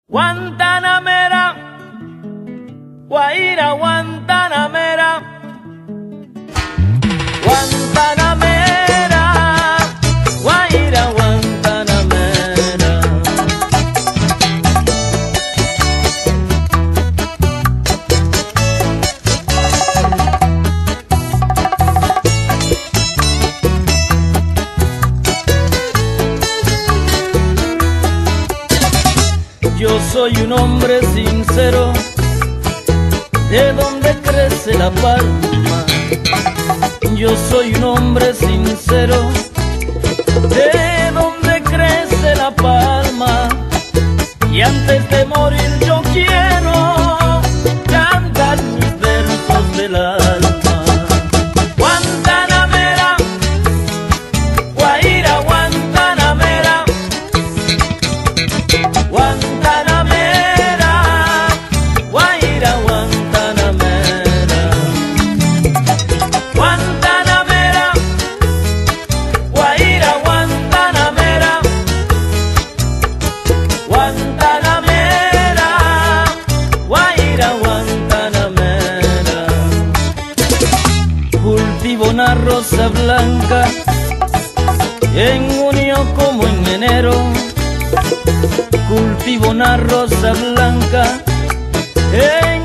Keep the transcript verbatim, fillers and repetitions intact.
Guantanamera, Guaira, Guantanamera, Guantanamera, Guaira, Guantanamera. Yo soy un hombre sincero, de donde crece la palma. Yo soy un hombre sincero, de donde crece la palma. Y antes de morir yo quiero cantar mis versos del alma. Guantanamera, Guaira, Guantanamera, Guantanamera, Guaira, Guantanamera, Guantanamera, Guaira, Guantanamera, Guantanamera, Guaira, Guantanamera. Cultivo una rosa blanca en junio como en enero. Cultivo una rosa blanca en